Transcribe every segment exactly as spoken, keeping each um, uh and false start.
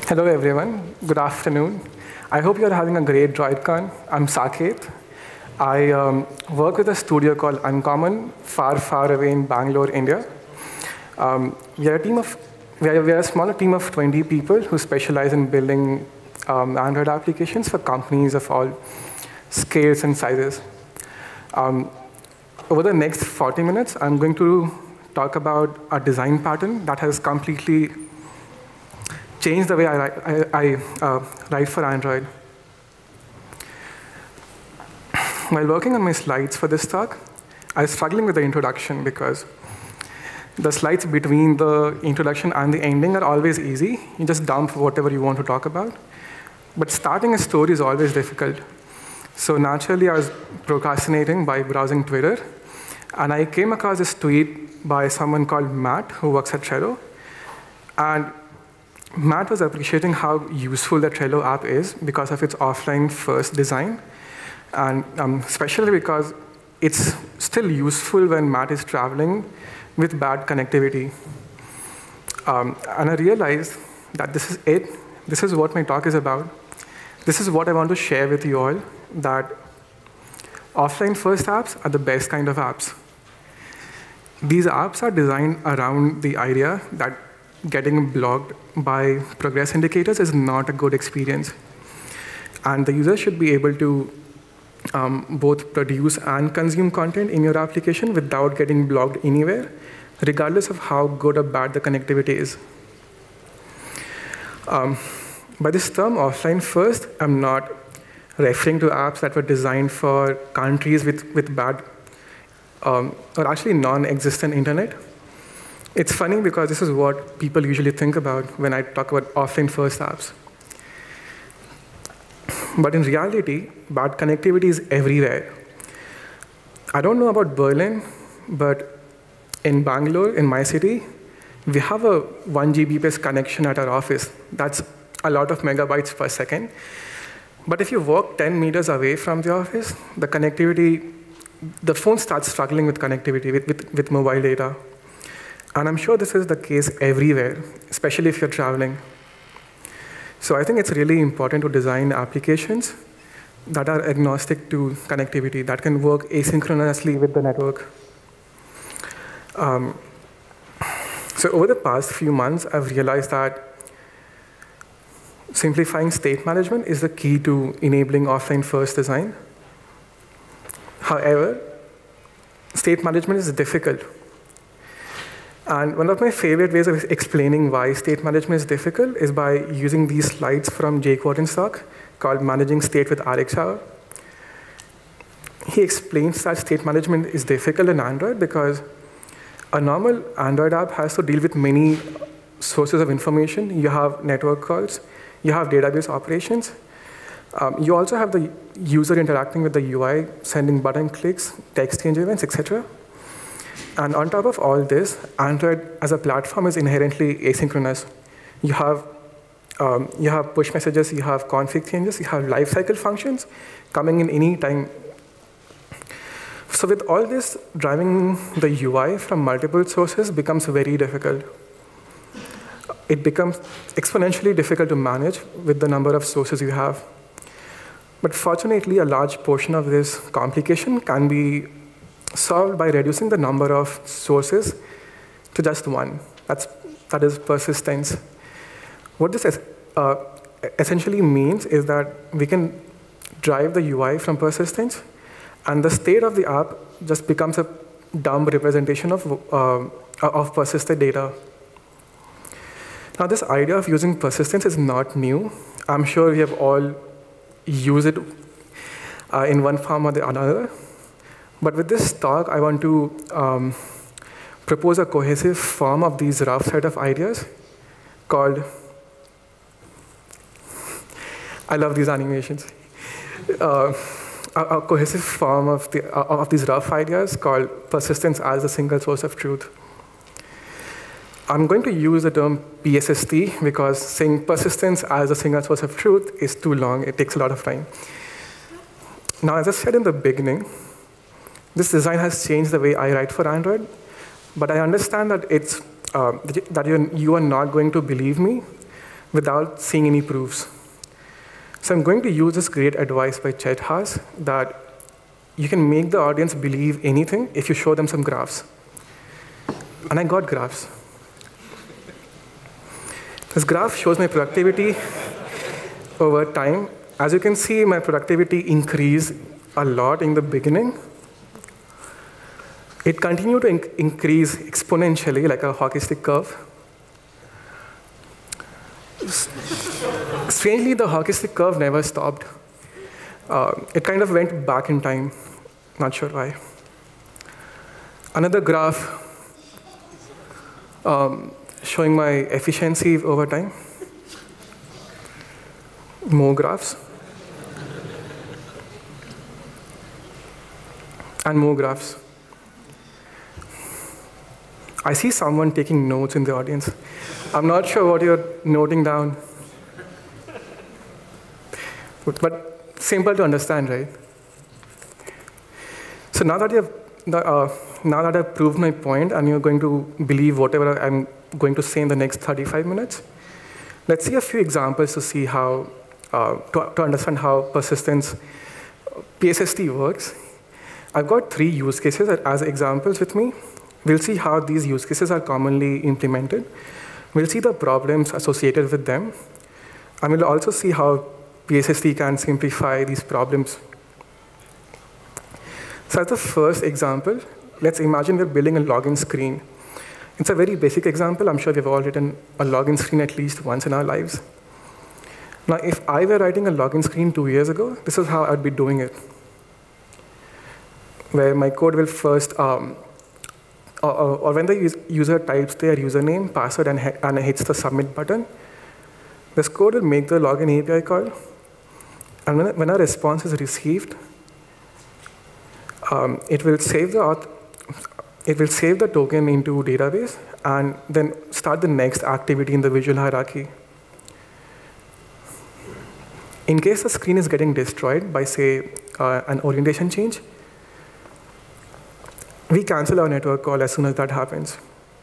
Hello, everyone. Good afternoon. I hope you're having a great DroidCon. I'm Saket. I um, work with a studio called Uncommon, far, far away in Bangalore, India. Um, we are a team of, we are, we are a smaller team of twenty people who specialize in building um, Android applications for companies of all scales and sizes. Um, over the next forty minutes, I'm going to talk about a design pattern that has completely changed the way I, I, I uh, write for Android. While working on my slides for this talk, I was struggling with the introduction because the slides between the introduction and the ending are always easy. You just dump whatever you want to talk about. But starting a story is always difficult. So naturally, I was procrastinating by browsing Twitter. And I came across this tweet by someone called Matt, who works at Trello. And Matt was appreciating how useful the Trello app is because of its offline-first design, and um, especially because it's still useful when Matt is traveling with bad connectivity. Um, and I realized that this is it. This is what my talk is about. This is what I want to share with you all, that offline-first apps are the best kind of apps. These apps are designed around the idea that getting blocked by progress indicators is not a good experience. And the user should be able to um, both produce and consume content in your application without getting blocked anywhere, regardless of how good or bad the connectivity is. Um, by this term, offline first, I'm not referring to apps that were designed for countries with, with bad um, or actually non-existent internet. It's funny because this is what people usually think about when I talk about offline-first apps. But in reality, bad connectivity is everywhere. I don't know about Berlin, but in Bangalore, in my city, we have a one G B P S connection at our office. That's a lot of megabytes per second. But if you walk ten meters away from the office, the connectivity, the phone starts struggling with connectivity, with, with, with mobile data. And I'm sure this is the case everywhere, especially if you're traveling. So I think it's really important to design applications that are agnostic to connectivity, that can work asynchronously with the network. Um, so over the past few months, I've realized that simplifying state management is the key to enabling offline-first design. However, state management is difficult. And one of my favorite ways of explaining why state management is difficult is by using these slides from Jake Warden's talk called Managing State with R X Hour. He explains that state management is difficult in Android because a normal Android app has to deal with many sources of information. You have network calls, you have database operations. Um, you also have the user interacting with the U I, sending button clicks, text change events, et cetera. And on top of all this, Android as a platform is inherently asynchronous. You have, um, you have push messages, you have config changes, you have lifecycle functions coming in any time. So with all this, driving the U I from multiple sources becomes very difficult. It becomes exponentially difficult to manage with the number of sources you have. But fortunately, a large portion of this complication can be solved by reducing the number of sources to just one. That's, that is persistence. What this is, uh, essentially means is that we can drive the U I from persistence, and the state of the app just becomes a dumb representation of, uh, of persisted data. Now, this idea of using persistence is not new. I'm sure we have all used it uh, in one form or the other. But with this talk, I want to um, propose a cohesive form of these rough set of ideas called, I love these animations, uh, a, a cohesive form of, the, uh, of these rough ideas called persistence as a single source of truth. I'm going to use the term P S S T because saying persistence as a single source of truth is too long. It takes a lot of time. Now, as I said in the beginning, this design has changed the way I write for Android, but I understand that it's uh, that you you are not going to believe me without seeing any proofs. So I'm going to use this great advice by Chet Haas that you can make the audience believe anything if you show them some graphs. And I got graphs. This graph shows my productivity over time. As you can see, my productivity increased a lot in the beginning. It continued to in increase exponentially, like a hockey stick curve. Strangely, the hockey stick curve never stopped. Uh, it kind of went back in time. Not sure why. Another graph um, showing my efficiency over time. More graphs. And more graphs. I see someone taking notes in the audience. I'm not sure what you're noting down. But, but simple to understand, right? So now that, you've, uh, now that I've proved my point and you're going to believe whatever I'm going to say in the next thirty-five minutes, let's see a few examples to see how, uh, to, to understand how persistence, P S S T works. I've got three use cases as examples with me. We'll see how these use cases are commonly implemented. We'll see the problems associated with them. And we'll also see how P S S T can simplify these problems. So as the first example, let's imagine we're building a login screen. It's a very basic example. I'm sure we've all written a login screen at least once in our lives. Now, if I were writing a login screen two years ago, this is how I'd be doing it. Where my code will first, um, or, or when the user types their username, password, and, and hits the submit button, this code will make the login A P I call. And when, when a response is received, um, it will save the auth it will save the token into database and then start the next activity in the visual hierarchy. In case the screen is getting destroyed by, say, uh, an orientation change, we cancel our network call as soon as that happens.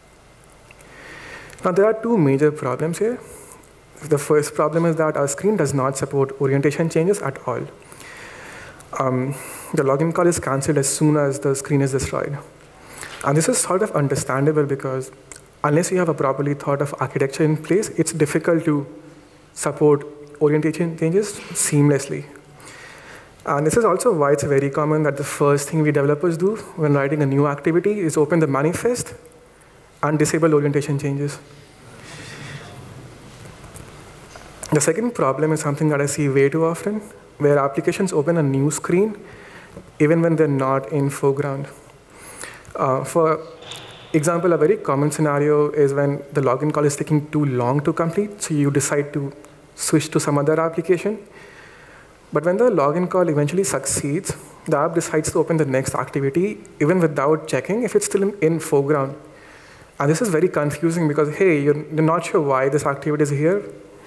Now, there are two major problems here. The first problem is that our screen does not support orientation changes at all. Um, the login call is canceled as soon as the screen is destroyed. And this is sort of understandable because unless you have a properly thought of architecture in place, it's difficult to support orientation changes seamlessly. And this is also why it's very common that the first thing we developers do when writing a new activity is open the manifest and disable orientation changes. The second problem is something that I see way too often, where applications open a new screen even when they're not in foreground. Uh, for example, a very common scenario is when the login call is taking too long to complete, so you decide to switch to some other application. But when the login call eventually succeeds, the app decides to open the next activity even without checking if it's still in, in foreground. And this is very confusing because, hey, you're, you're not sure why this activity is here.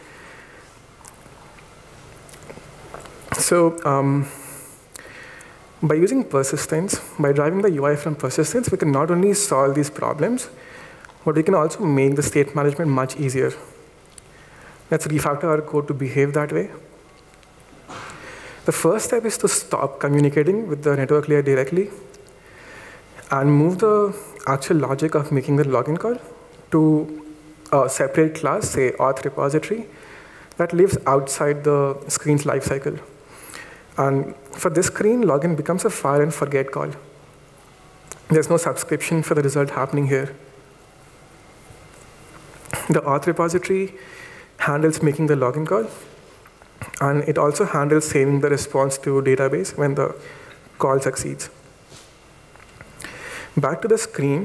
So um, by using persistence, by driving the U I from persistence, we can not only solve these problems, but we can also make the state management much easier. Let's refactor our code to behave that way. The first step is to stop communicating with the network layer directly and move the actual logic of making the login call to a separate class, say auth repository, that lives outside the screen's lifecycle. And for this screen, login becomes a fire and forget call. There's no subscription for the result happening here. The auth repository handles making the login call, and it also handles saving the response to database when the call succeeds. Back to the screen.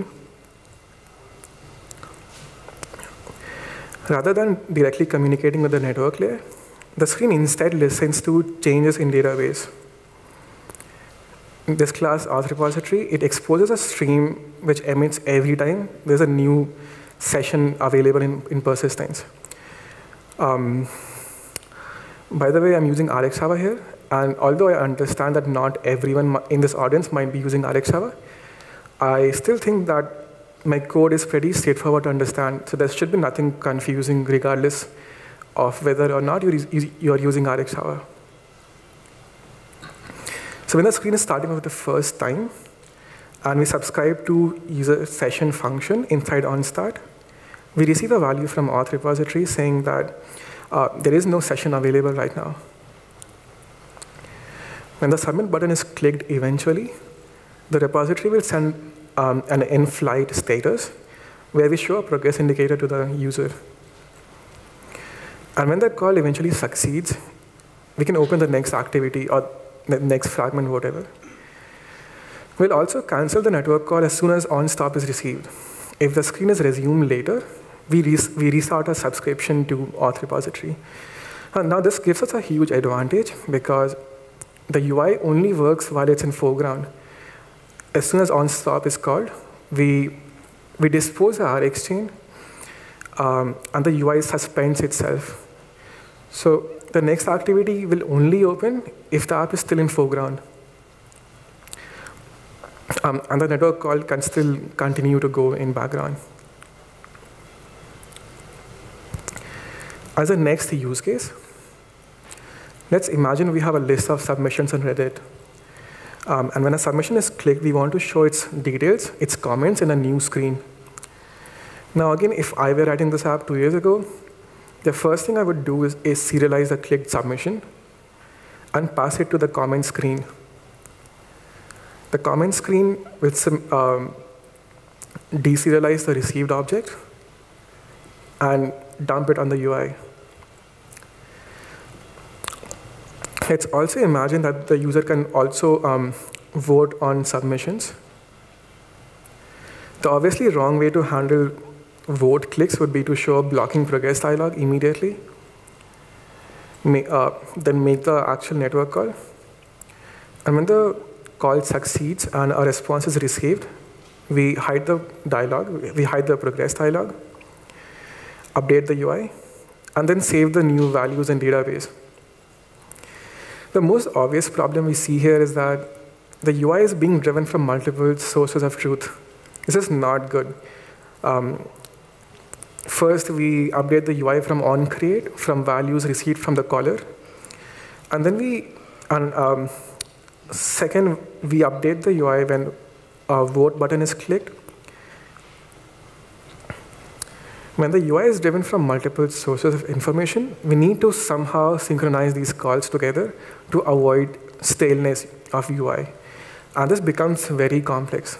Rather than directly communicating with the network layer, the screen instead listens to changes in database. In this class auth repository, it exposes a stream which emits every time there's a new session available in, in persistence. Um, by the way, I'm using R X Java here, and although I understand that not everyone in this audience might be using R X Java, I still think that my code is pretty straightforward to understand, so there should be nothing confusing regardless of whether or not you're, you're using R X Java. So when the screen is starting for the first time, and we subscribe to user session function inside onStart, we receive a value from auth repository saying that uh, there is no session available right now. When the submit button is clicked eventually, the repository will send um, an in-flight status where we show a progress indicator to the user. And when that call eventually succeeds, we can open the next activity or the next fragment, whatever. We'll also cancel the network call as soon as onStop is received. If the screen is resumed later, we, res we restart our subscription to auth repository. And now this gives us a huge advantage because the U I only works while it's in foreground. As soon as onStop is called, we, we dispose the R X chain, um, and the U I suspends itself. So the next activity will only open if the app is still in foreground. Um, and the network call can still continue to go in background. As a next use case, let's imagine we have a list of submissions on Reddit. Um, and when a submission is clicked, we want to show its details, its comments in a new screen. Now again, if I were writing this app two years ago, the first thing I would do is, is serialize the clicked submission and pass it to the comment screen. The comment screen will um, deserialize the received object and dump it on the U I. Let's also imagine that the user can also um, vote on submissions. The obviously wrong way to handle vote clicks would be to show a blocking progress dialog immediately, May, uh, then make the actual network call. And when the call succeeds and a response is received, we hide the dialog, we hide the progress dialog, update the U I, and then save the new values in database. The most obvious problem we see here is that the U I is being driven from multiple sources of truth. This is not good. Um, first, we update the U I from onCreate, from values received from the caller. And then we, and, um, second, we update the U I when a vote button is clicked. When the U I is driven from multiple sources of information, we need to somehow synchronize these calls together to avoid staleness of U I. And this becomes very complex.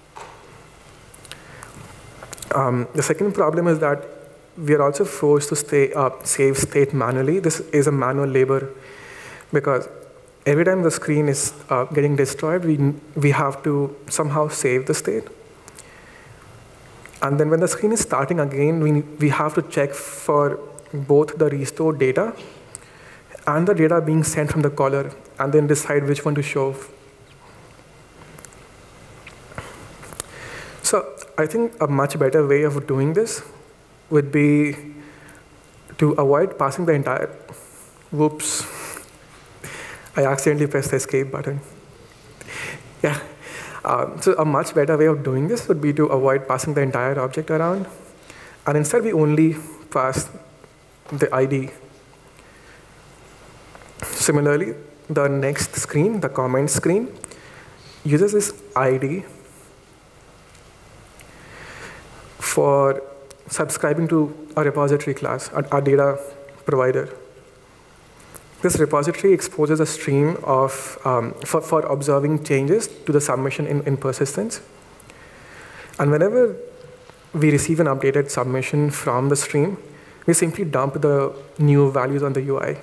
Um, the second problem is that we are also forced to stay, uh, save state manually. This is a manual labor because every time the screen is uh, getting destroyed, we, we have to somehow save the state. And then when the screen is starting again, we, we have to check for both the restored data and the data being sent from the caller, and then decide which one to show. So I think a much better way of doing this would be to avoid passing the entire, whoops, I accidentally pressed the escape button. Yeah. Um, so a much better way of doing this would be to avoid passing the entire object around. And instead, we only pass the I D. Similarly, the next screen, the comment screen, uses this I D for subscribing to a repository class, a data provider. This repository exposes a stream of, um, for, for observing changes to the submission in, in persistence. And whenever we receive an updated submission from the stream, we simply dump the new values on the U I.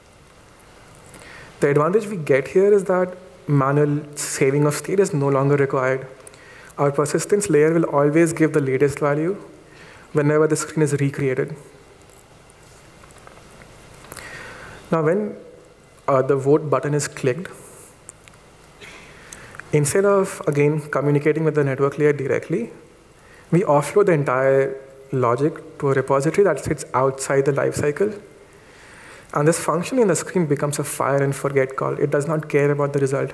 The advantage we get here is that manual saving of state is no longer required. Our persistence layer will always give the latest value whenever the screen is recreated. Now, when uh, the vote button is clicked, instead of, again, communicating with the network layer directly, we offload the entire logic to a repository that sits outside the lifecycle. And this function in the screen becomes a fire and forget call. It does not care about the result.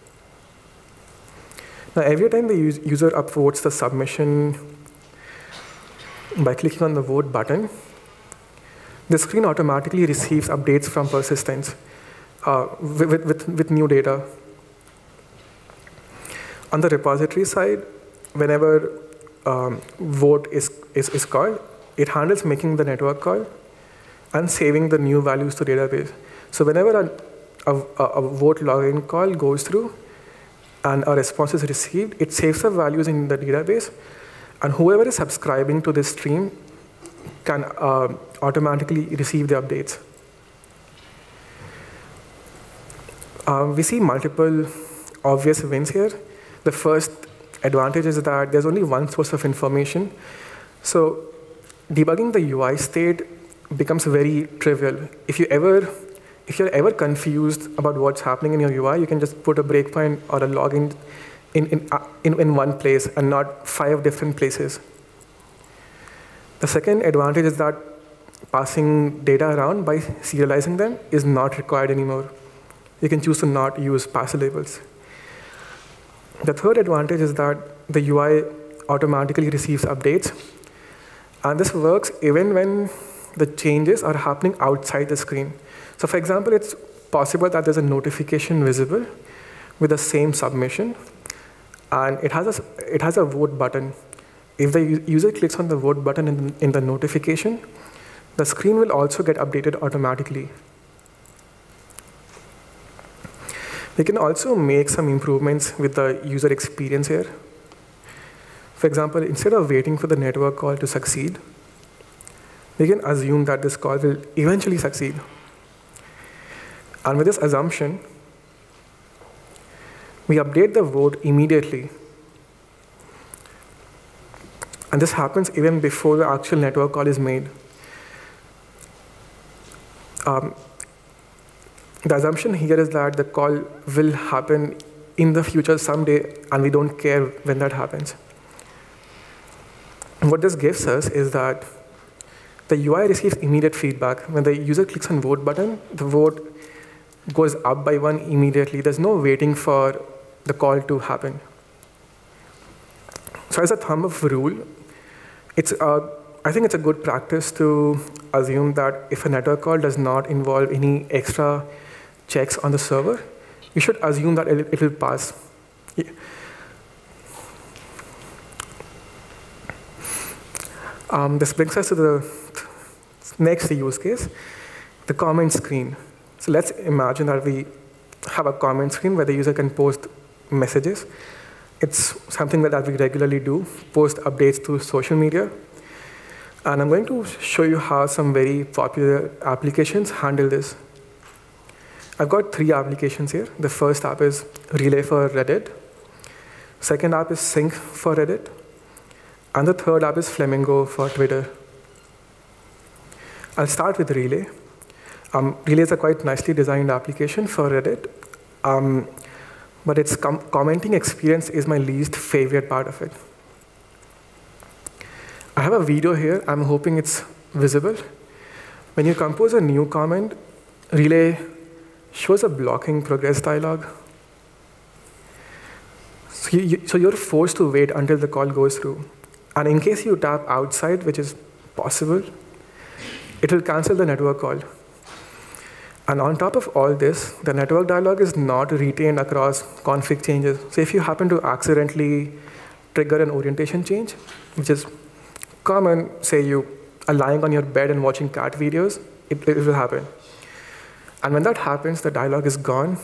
Now, every time the user upvotes the submission by clicking on the vote button, The screen automatically receives updates from Persistence uh, with, with, with new data. On the repository side, whenever um, vote is, is, is called, it handles making the network call and saving the new values to database. So whenever a, a, a vote login call goes through and a response is received, it saves the values in the database, and whoever is subscribing to this stream can uh, automatically receive the updates. Um, we see multiple obvious wins here. The first advantage is that there's only one source of information. So debugging the U I state becomes very trivial. If you ever, if you're ever confused about what's happening in your U I, you can just put a breakpoint or a login in, in, uh, in, in one place and not five different places. The second advantage is that passing data around by serializing them is not required anymore. You can choose to not use parser labels. The third advantage is that the U I automatically receives updates. And this works even when the changes are happening outside the screen. So for example, it's possible that there's a notification visible with the same submission, and it has a, it has a vote button. If the user clicks on the vote button in, in the notification, the screen will also get updated automatically. We can also make some improvements with the user experience here. For example, instead of waiting for the network call to succeed, we can assume that this call will eventually succeed. And with this assumption, we update the vote immediately. And this happens even before the actual network call is made. Um, the assumption here is that the call will happen in the future someday, and we don't care when that happens. And what this gives us is that the U I receives immediate feedback. When the user clicks on vote button, the vote goes up by one immediately. There's no waiting for the call to happen. So as a thumb of rule, it's, uh, I think it's a good practice to assume that if a network call does not involve any extra checks on the server, you should assume that it, it will pass. Yeah. Um, this brings us to the next use case, the comment screen. So let's imagine that we have a comment screen where the user can post messages. It's something that we regularly do, post updates to social media. And I'm going to show you how some very popular applications handle this. I've got three applications here. The first app is Relay for Reddit. Second app is Sync for Reddit. And the third app is Flamingo for Twitter. I'll start with Relay. Um, Relay is a quite nicely designed application for Reddit. Um, but its com commenting experience is my least favorite part of it. I have a video here. I'm hoping it's visible. When you compose a new comment, Relay shows a blocking progress dialog. So, you, so you're forced to wait until the call goes through. And in case you tap outside, which is possible, it will cancel the network call. And on top of all this, the network dialog is not retained across config changes. So if you happen to accidentally trigger an orientation change, which is common, say you are lying on your bed and watching cat videos, it, it will happen. And when that happens, the dialog is gone.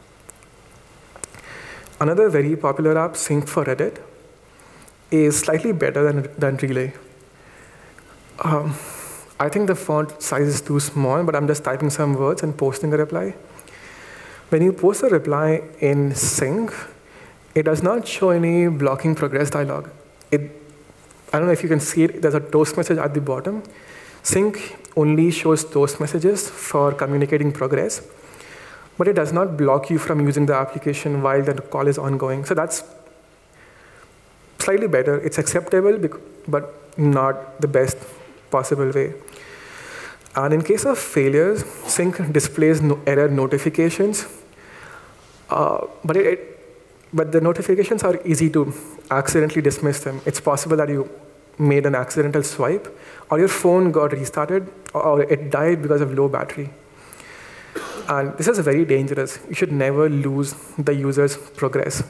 Another very popular app, Sync for Reddit, is slightly better than, than Relay. Um, I think the font size is too small, but I'm just typing some words and posting a reply. When you post a reply in Sync, it does not show any blocking progress dialog. It, I don't know if you can see it, there's a toast message at the bottom. Sync only shows toast messages for communicating progress, but it does not block you from using the application while the call is ongoing. So that's slightly better. It's acceptable, but not the best possible way. And in case of failures, Sync displays no error notifications, uh, but, it, but the notifications are easy to accidentally dismiss them. It's possible that you made an accidental swipe, or your phone got restarted, or it died because of low battery. And this is very dangerous. You should never lose the user's progress.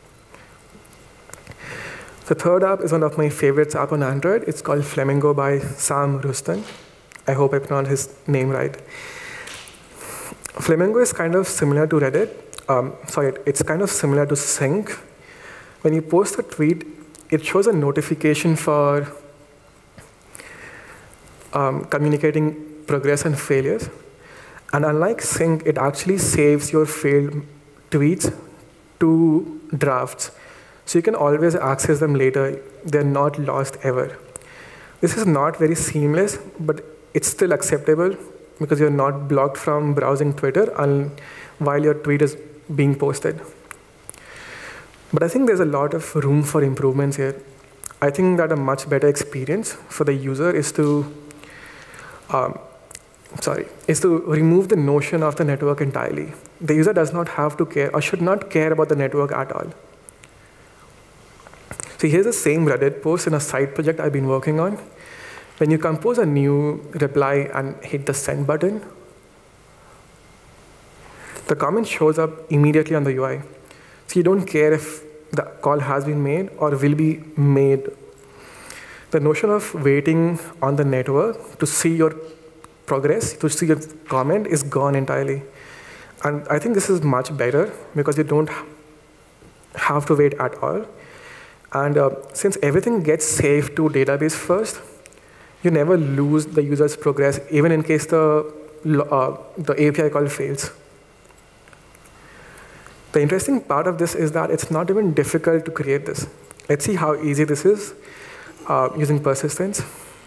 The third app is one of my favorites app on Android. It's called Flamingo by Sam Ruston. I hope I pronounced his name right. Flamingo is kind of similar to Reddit. Um, sorry, it's kind of similar to Sync. When you post a tweet, it shows a notification for um, communicating progress and failures. And unlike Sync, it actually saves your failed tweets to drafts. So you can always access them later. They're not lost ever. This is not very seamless, but it's still acceptable because you're not blocked from browsing Twitter and while your tweet is being posted. But I think there's a lot of room for improvements here. I think that a much better experience for the user is to, um, sorry, is to remove the notion of the network entirely. The user does not have to care or should not care about the network at all. So here's the same Reddit post in a side project I've been working on. When you compose a new reply and hit the send button, the comment shows up immediately on the U I. So you don't care if the call has been made or will be made. The notion of waiting on the network to see your progress, to see your comment is gone entirely. And I think this is much better because you don't have to wait at all. And uh, since everything gets saved to database first, you never lose the user's progress, even in case the, uh, the A P I call fails. The interesting part of this is that it's not even difficult to create this. Let's see how easy this is uh, using Persistence.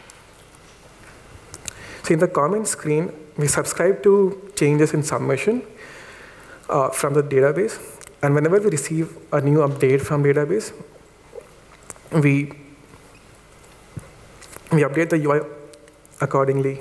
So in the comment screen, we subscribe to changes in submission uh, from the database. And whenever we receive a new update from database, we, we update the U I accordingly.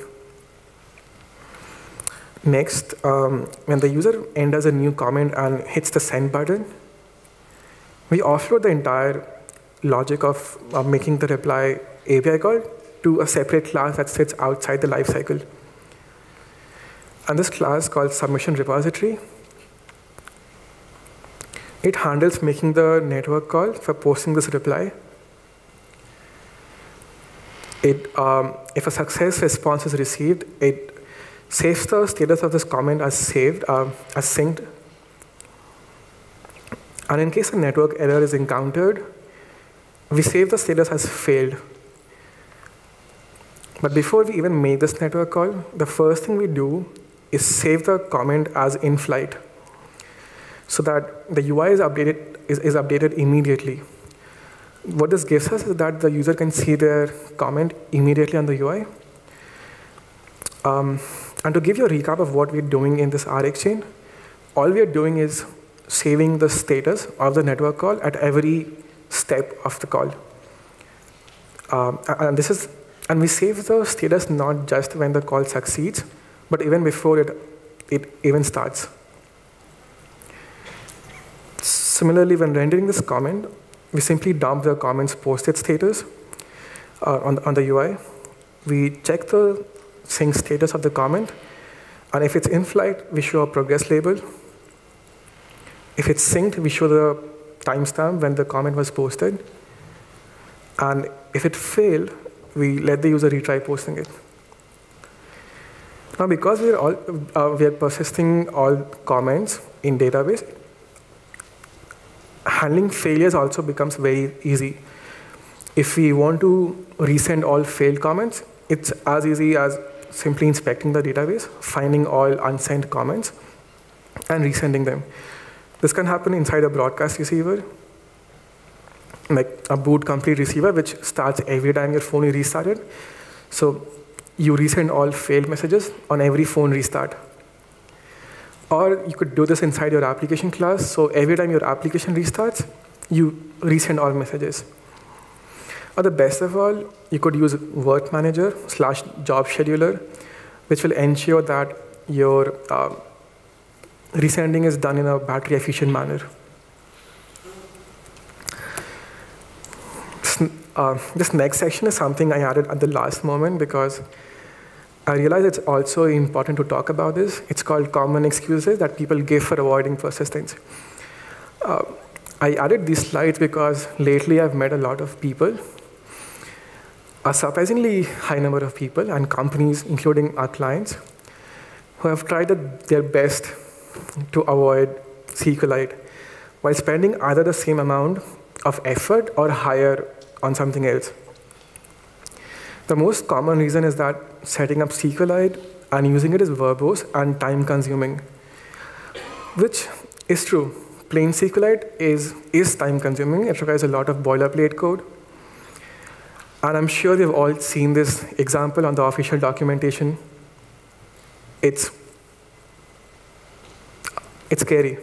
Next, um, when the user enters a new comment and hits the send button, we offload the entire logic of uh, making the reply A P I call to a separate class that sits outside the lifecycle. And this class called submission repository, it handles making the network call for posting this reply. It, um, if a success response is received, it saves the status of this comment as saved, uh, as synced. And in case a network error is encountered, we save the status as failed. But before we even make this network call, the first thing we do is save the comment as in flight so that the U I is updated, is, is updated immediately. What this gives us is that the user can see their comment immediately on the U I. Um, and to give you a recap of what we're doing in this R X chain, all we're doing is saving the status of the network call at every step of the call. Um, and this is, and we save the status not just when the call succeeds, but even before it, it even starts. Similarly, when rendering this comment, we simply dump the comment's posted status uh, on, on the U I. We check the sync status of the comment, and if it's in flight, we show a progress label. If it's synced, we show the timestamp when the comment was posted. And if it failed, we let the user retry posting it. Now, because we are all uh, we are persisting all comments in database, handling failures also becomes very easy. If we want to resend all failed comments, it's as easy as simply inspecting the database, finding all unsent comments, and resending them. This can happen inside a broadcast receiver, like a boot complete receiver, which starts every time your phone is restarted. So you resend all failed messages on every phone restart. Or you could do this inside your application class. So every time your application restarts, you resend all messages. Or the best of all, you could use work manager slash job scheduler, which will ensure that your uh, resending is done in a battery efficient manner. Uh, this next section is something I added at the last moment because I realize it's also important to talk about this. It's called common excuses that people give for avoiding persistence. Uh, I added these slides because lately I've met a lot of people, a surprisingly high number of people and companies, including our clients, who have tried their best to avoid SQLite while spending either the same amount of effort or higher on something else. The most common reason is that setting up SQLite and using it is verbose and time-consuming, which is true. Plain SQLite is, is time-consuming. It requires a lot of boilerplate code. And I'm sure you've all seen this example on the official documentation. It's, it's scary.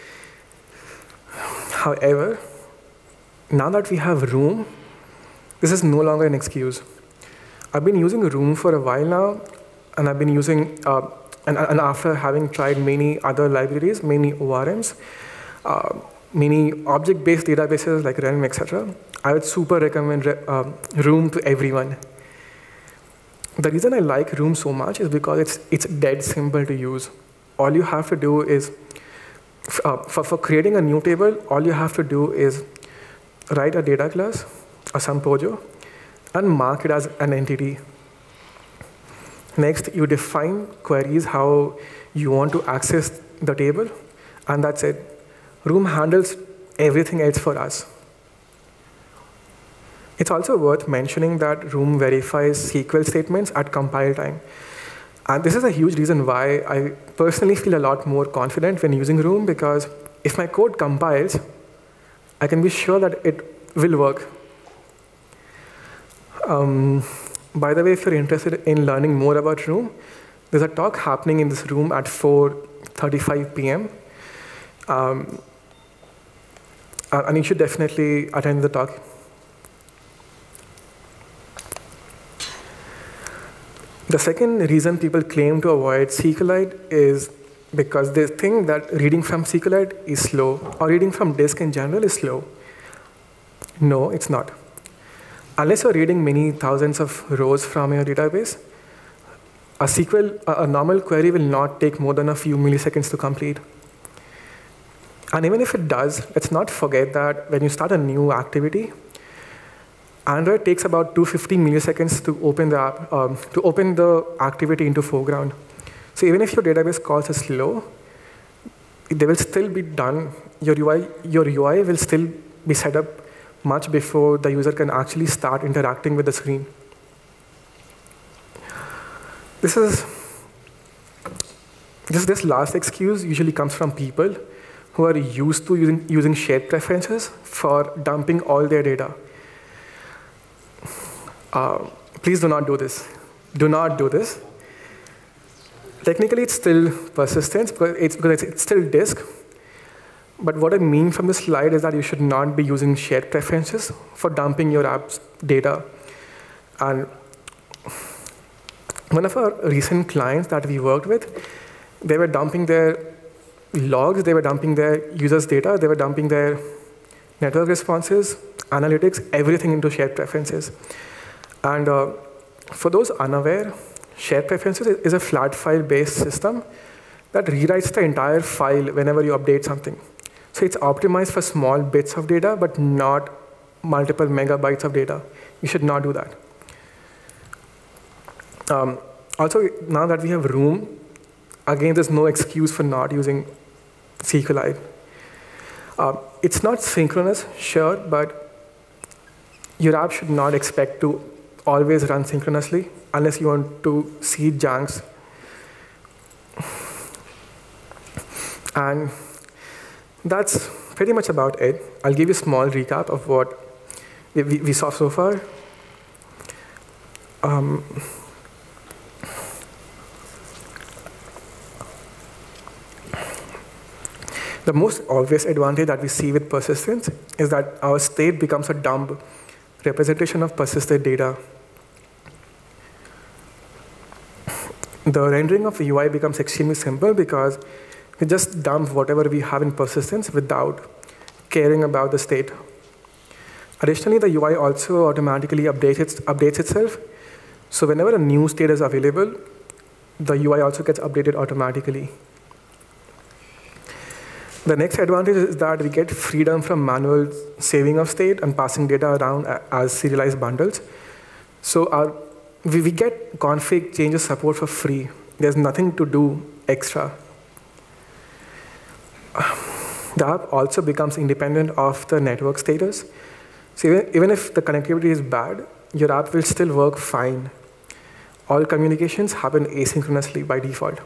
However, now that we have Room, this is no longer an excuse. I've been using Room for a while now, and I've been using, uh, and, and after having tried many other libraries, many O R Ms, uh, many object-based databases like Realm, et cetera, I would super recommend uh, Room to everyone. The reason I like Room so much is because it's, it's dead simple to use. All you have to do is, uh, for, for creating a new table, all you have to do is write a data class, or some pojo, and mark it as an entity. Next, you define queries how you want to access the table, and that's it. Room handles everything else for us. It's also worth mentioning that Room verifies S Q L statements at compile time. And this is a huge reason why I personally feel a lot more confident when using Room, because if my code compiles, I can be sure that it will work. Um, by the way, if you're interested in learning more about Room, there's a talk happening in this room at four thirty-five p m Um, and you should definitely attend the talk. The second reason people claim to avoid SQLite is because they think that reading from SQLite is slow, or reading from disk in general is slow. No, it's not. Unless you're reading many thousands of rows from your database, a S Q L, a normal query will not take more than a few milliseconds to complete. And even if it does, let's not forget that when you start a new activity, Android takes about two hundred fifty milliseconds to open the app, um, to open the activity into foreground. So even if your database calls are slow, they will still be done. Your U I, your U I will still be set up much before the user can actually start interacting with the screen. This is this, this last excuse usually comes from people who are used to using, using shared preferences for dumping all their data. Uh, please do not do this. Do not do this. Technically, it's still persistence because it's, because it's still disk. But what I mean from this slide is that you should not be using shared preferences for dumping your app's data. And one of our recent clients that we worked with, they were dumping their logs, they were dumping their users' data, they were dumping their network responses, analytics, everything into shared preferences. And uh, for those unaware, shared preferences is a flat file-based system that rewrites the entire file whenever you update something. So it's optimized for small bits of data, but not multiple megabytes of data. You should not do that. Um, also, now that we have Room, again, there's no excuse for not using SQLite. Uh, it's not synchronous, sure, but your app should not expect to always run synchronously unless you want to see junks. And that's pretty much about it. I'll give you a small recap of what we, we saw so far. Um, the most obvious advantage that we see with persistence is that our state becomes a dumb representation of persisted data. The rendering of the U I becomes extremely simple because we just dump whatever we have in persistence without caring about the state. Additionally, the U I also automatically updates, its, updates itself. So whenever a new state is available, the U I also gets updated automatically. The next advantage is that we get freedom from manual saving of state and passing data around as serialized bundles. So our, we, we get config changes support for free. There's nothing to do extra. The app also becomes independent of the network status. So even, even if the connectivity is bad, your app will still work fine. All communications happen asynchronously by default.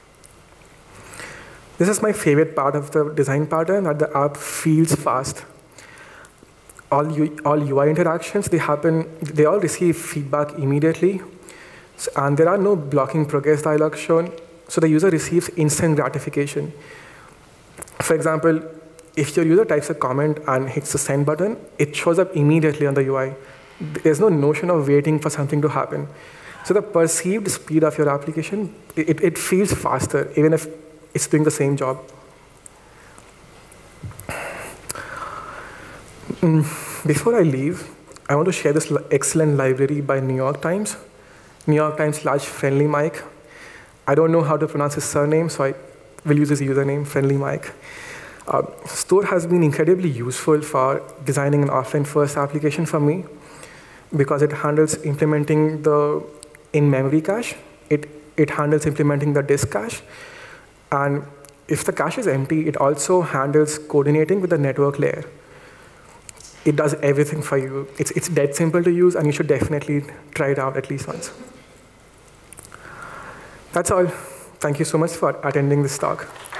This is my favorite part of the design pattern, that the app feels fast. All, U, all U I interactions, they happen, they all receive feedback immediately, and there are no blocking progress dialogues shown, so the user receives instant gratification. For example, if your user types a comment and hits the send button, it shows up immediately on the U I. There's no notion of waiting for something to happen. So the perceived speed of your application, it, it feels faster, even if it's doing the same job. Before I leave, I want to share this excellent library by New York Times. New York Times slash Friendly Mike. I don't know how to pronounce his surname, so I will use his username, Friendly Mike. Uh, Store has been incredibly useful for designing an offline-first application for me because it handles implementing the in-memory cache. It, it handles implementing the disk cache. And if the cache is empty, it also handles coordinating with the network layer. It does everything for you. It's, it's dead simple to use, and you should definitely try it out at least once. That's all. Thank you so much for attending this talk.